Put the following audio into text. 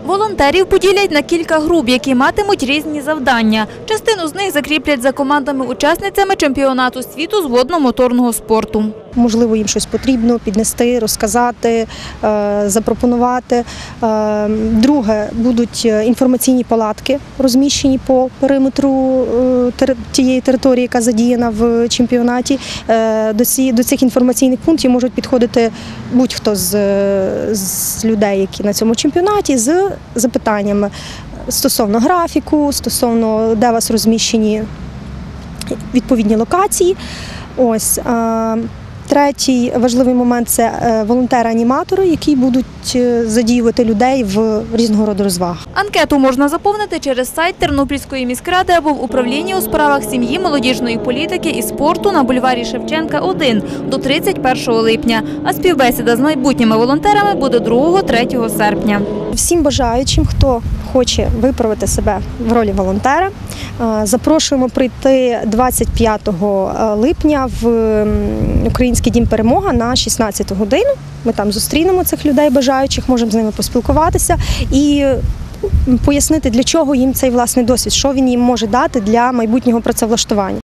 Волонтерів поділять на кілька груп, які матимуть різні завдання. Частину з них закріплять за командами-учасницями чемпіонату світу з водно-моторного спорту. Можливо, їм щось потрібно піднести, розказати, запропонувати. Друге, будуть інформаційні палатки, розміщені по периметру тієї території, яка задіяна в чемпіонаті. До цих інформаційних пунктів можуть підходити будь-хто з людей, які на цьому чемпіонаті, з запитаннями стосовно графіку, стосовно де у вас розміщені відповідні локації. Ось. Третій важливий момент – це волонтери-аніматори, які будуть задіювати людей в різного роду розвагах. Анкету можна заповнити через сайт Тернопільської міськради або в управлінні у справах сім'ї, молодіжної політики і спорту на бульварі Шевченка, 1 до 31 липня. А співбесіда з майбутніми волонтерами буде 2-3 серпня. Всім бажаючим, хто хоче виправити себе в ролі волонтера, запрошуємо прийти 25 липня в Український дім «Перемога» на 16 годину. Ми там зустрінемо цих людей бажаючих, можемо з ними поспілкуватися і пояснити, для чого їм цей власний досвід, що він їм може дати для майбутнього працевлаштування.